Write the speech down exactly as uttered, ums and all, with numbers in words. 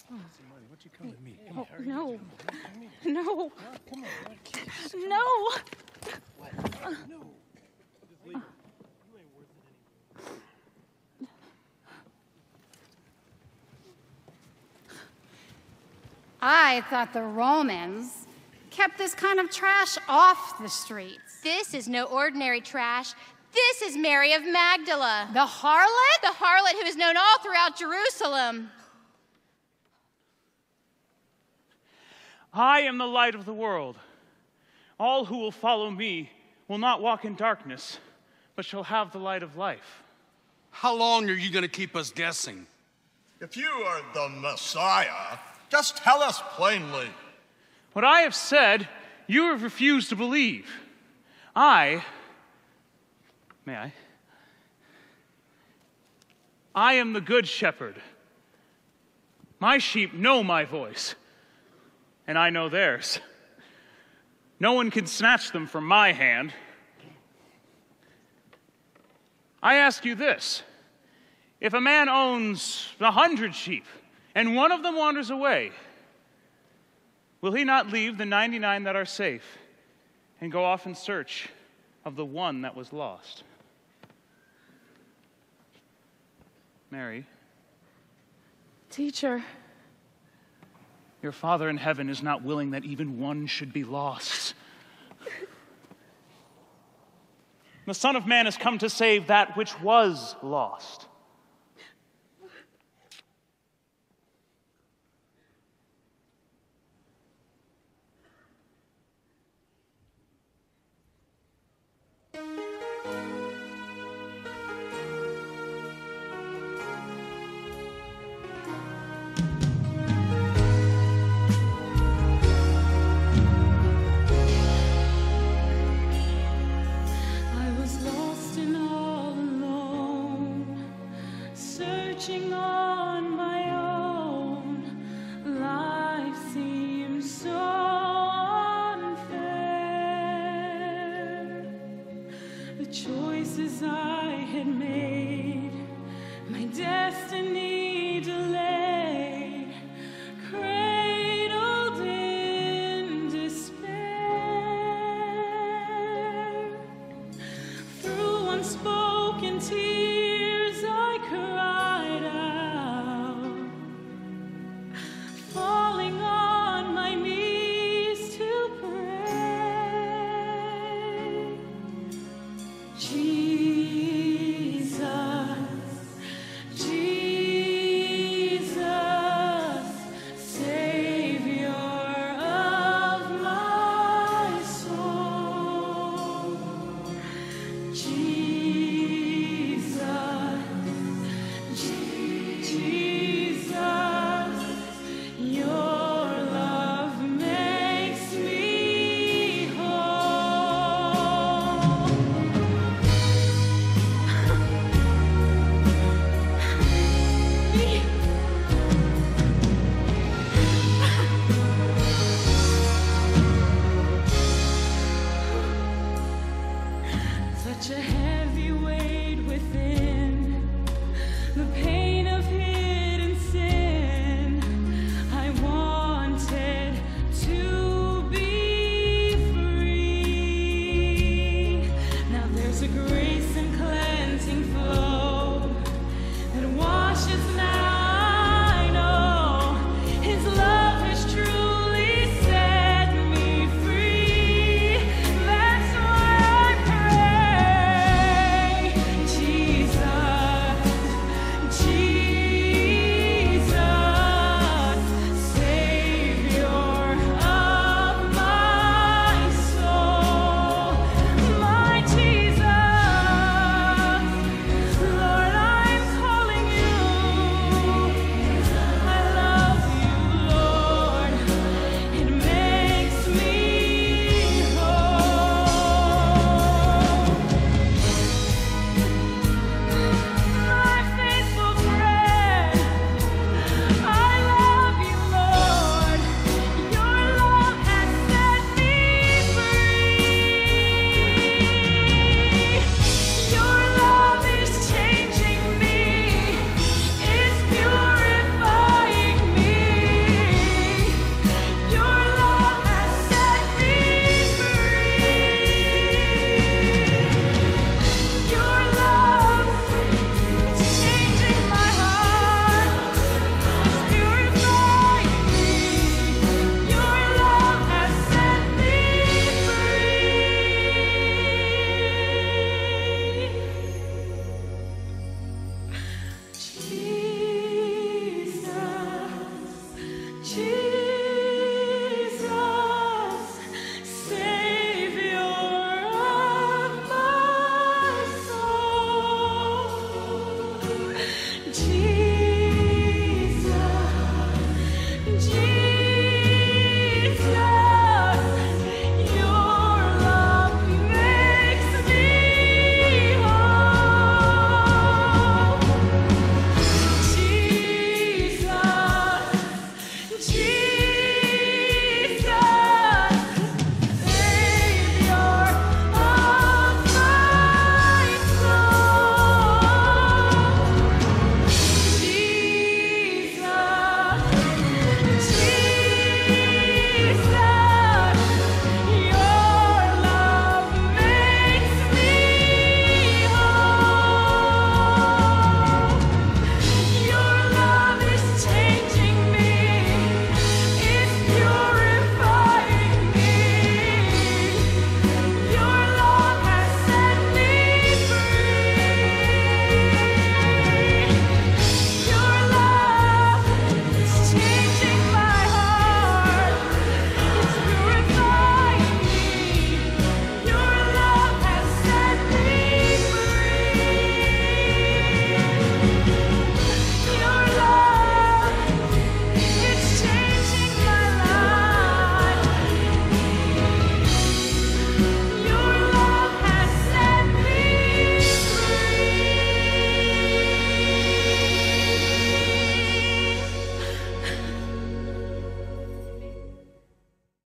What you come to me? Come oh, on, no. No. No. Come on, kiss. No. What? No. Just leave it. You ain't worth it anymore. I thought the Romans kept this kind of trash off the streets. This is no ordinary trash. This is Mary of Magdala. The harlot? The harlot who is known all throughout Jerusalem. I am the light of the world. All who will follow me will not walk in darkness, but shall have the light of life. How long are you going to keep us guessing? If you are the Messiah, just tell us plainly. What I have said, you have refused to believe. I, may I? I am the good shepherd. My sheep know my voice, and I know theirs. No one can snatch them from my hand. I ask you this. If a man owns a hundred sheep, and one of them wanders away, will he not leave the ninety-nine that are safe and go off in search of the one that was lost? Mary. Teacher. Your Father in heaven is not willing that even one should be lost. The Son of Man has come to save that which was lost. Choices I had made, my destiny